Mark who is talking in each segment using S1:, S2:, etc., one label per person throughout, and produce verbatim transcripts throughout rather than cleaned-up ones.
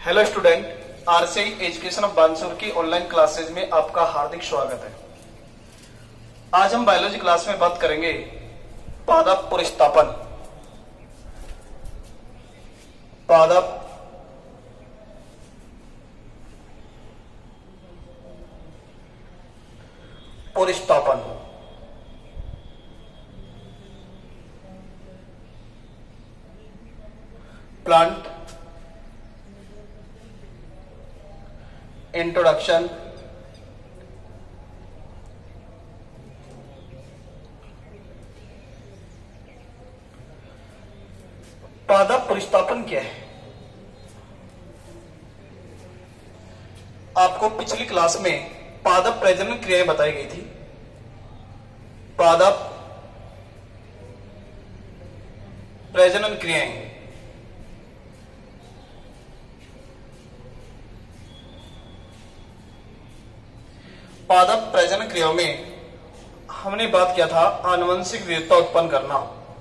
S1: Hello student, RCI education of Bansur की online classes में आपका हार्दिक स्वागत है। आज हम बायोलॉजी क्लास में बात करेंगे पादप पुनर्स्थापन। पादप पुनर्स्थापन प्लांट इंट्रोडक्शन, पादप पुनर्स्थापन क्या है? आपको पिछली क्लास में पादप प्रजनन क्रियाएं बताई गई थी। पादप प्रजनन क्रियाएं पादप प्रजनन क्रियाओं में हमने बात किया था आनुवंशिक विविधता उत्पन्न करना।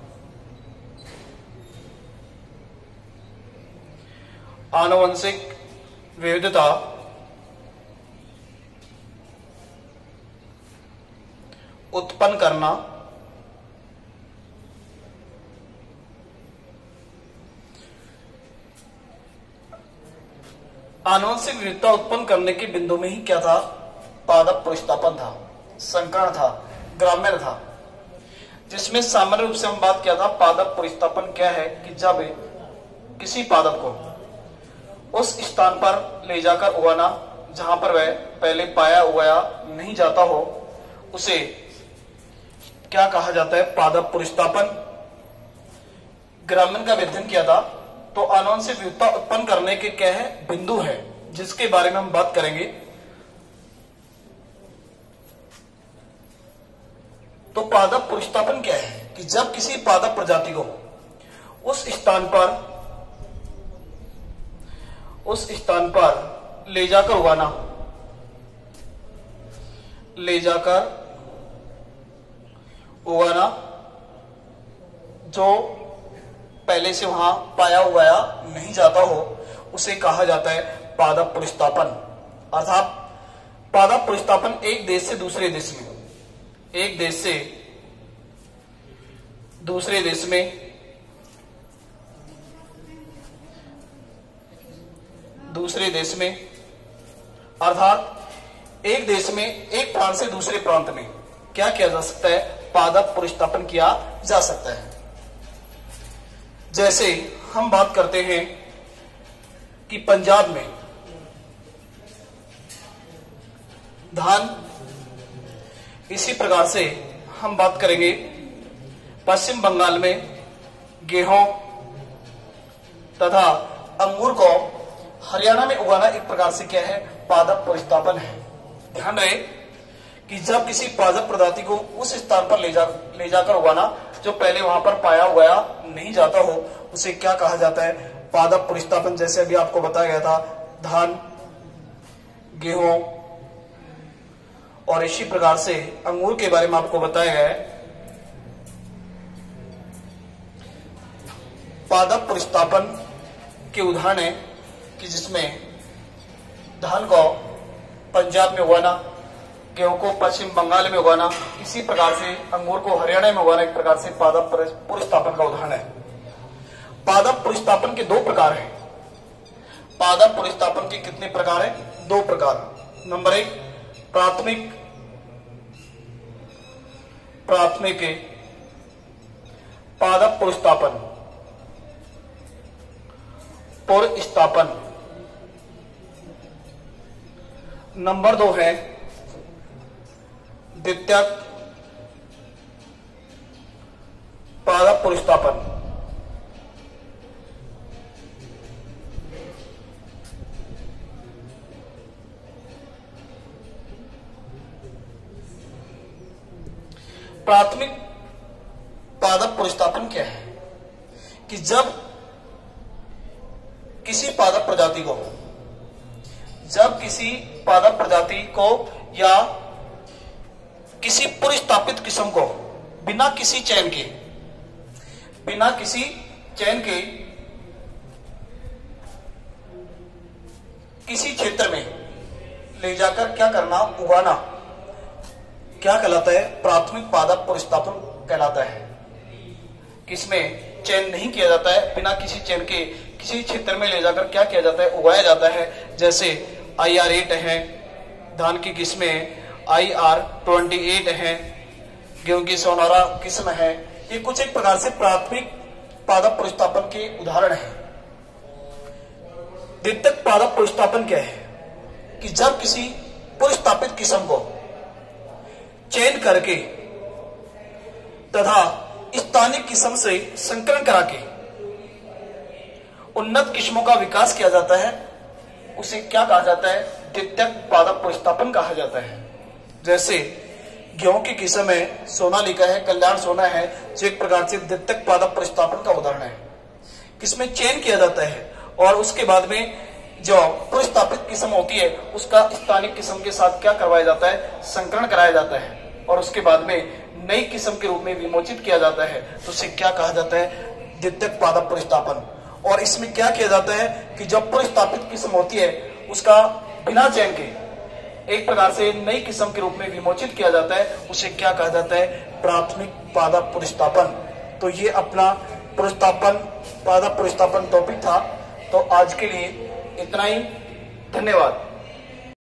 S1: आनुवंशिक विविधता उत्पन्न करना आनुवंशिक विविधता उत्पन्न करने के बिंदु में ही क्या था? पादप पुनर्स्थापन था, संकरण था, ग्राम्य था, जिसमें सामान्य रूप से हम बात किया था पादप पुनर्स्थापन क्या है कि जब किसी पादप को उस स्थान पर ले जाकर उगाना जहां पर वह पहले पाया उगाया नहीं जाता हो, उसे क्या कहा जाता है? पादप पुनर्स्थापन। ग्रामीण का अध्ययन किया था, तो आनुवंशिक विविधता उत्पन्न करने के क्या है? बिंदु है, जिसके बारे में हम बात करेंगे। तो पादप पुनर्स्थापन क्या है कि जब किसी पादप प्रजाति को उस स्थान पर उस स्थान पर ले जाकर उगाना ले जाकर उगाना जो पहले से वहां पाया उगाया नहीं जाता हो, उसे कहा जाता है पादप पुनर्स्थापन। अर्थात पादप पुनर्स्थापन एक देश से दूसरे देश में एक देश से दूसरे देश में दूसरे देश में अर्थात एक देश में एक प्रांत से दूसरे प्रांत में क्या किया जा सकता है? पादप पुनर्स्थापन किया जा सकता है। जैसे हम बात करते हैं कि पंजाब में धान, इसी प्रकार से हम बात करेंगे पश्चिम बंगाल में गेहूं तथा अंगूर को हरियाणा में उगाना एक प्रकार से क्या है? पादप पुनर्स्थापन है। ध्यान रहे कि जब किसी पादप प्रजाति को उस स्थान पर ले जा ले जाकर उगाना जो पहले वहां पर पाया उगाया नहीं जाता हो, उसे क्या कहा जाता है? पादप पुनर्स्थापन। जैसे अभी आपको बताया गया था धान, गेहूं और इसी प्रकार से अंगूर के बारे में आपको बताया गया है। पादप पुनर्स्थापन के उदाहरण है कि जिसमें धान को पंजाब में उगाना, गेहूं को पश्चिम बंगाल में उगाना, इसी प्रकार से अंगूर को हरियाणा में उगाना एक प्रकार से पादप पुनर्स्थापन का उदाहरण है। पादप पुनर्स्थापन के दो प्रकार हैं। पादप पुनर्स्थापन के कितने प्रकार हैं? दो प्रकार। नंबर एक, प्राथमिक प्राथमिक पादप पुनर्स्थापन पुनर्स्थापन। नंबर दो है द्वितीयक पादप पुनर्स्थापन। प्राथमिक पादप पुनर्स्थापन क्या है कि जब किसी पादप प्रजाति को जब किसी पादप प्रजाति को या किसी पुनर्स्थापित किस्म को बिना किसी चयन के बिना किसी चयन के किसी क्षेत्र में ले जाकर क्या करना, उगाना, क्या कहलाता है? प्राथमिक पादप प्रतिस्थापन कहलाता है। किसमें चयन नहीं किया जाता है, बिना किसी चयन के किसी क्षेत्र में ले जाकर क्या किया जाता है, उगाया जाता है। जैसे आई आर एट है, धान की किस्में आई आर ट्वेंटी एट है, गेहूं की सोनारा किस्म है। ये कुछ एक प्रकार से प्राथमिक पादप प्रतिस्थापन के उदाहरण है। द्वितीयक पादप प्रतिस्थापन क्या है? कि जब किसी प्रतिस्थापित किस्म को चयन करके तथा स्थानिक किस्म से संकरण करा के उन्नत किस्मों का विकास किया जाता है, उसे क्या कहा जाता है? द्वितीयक पादप प्रतिस्थापन कहा जाता है। जैसे गेहूं की किस्म है, सोनालिका है, कल्याण सोना है, जो एक प्रकार से द्वितीयक पादप प्रतिस्थापन का उदाहरण है। किसमें चयन किया जाता है और उसके बाद में जो प्रतिस्थापित किस्म होती है उसका स्थानिक किस्म के साथ क्या करवाया जाता है? संकरण कराया जाता है और उसके बाद में नई किस्म के रूप में विमोचित किया जाता है, तो उसे क्या कहा जाता है? द्वितीयक पादप प्रतिस्थापन। और इसमें क्या किया जाता है कि जब प्रतिस्थापित किस्म होती है उसका बिना चयन के एक प्रकार से नई किस्म के रूप में विमोचित किया जाता है, उसे क्या कहा जाता है? प्राथमिक पादप प्रतिस्थापन। तो ये अपना प्रतिस्थापन पादप प्रतिस्थापन टॉपिक था। तो आज के लिए इतना ही, धन्यवाद।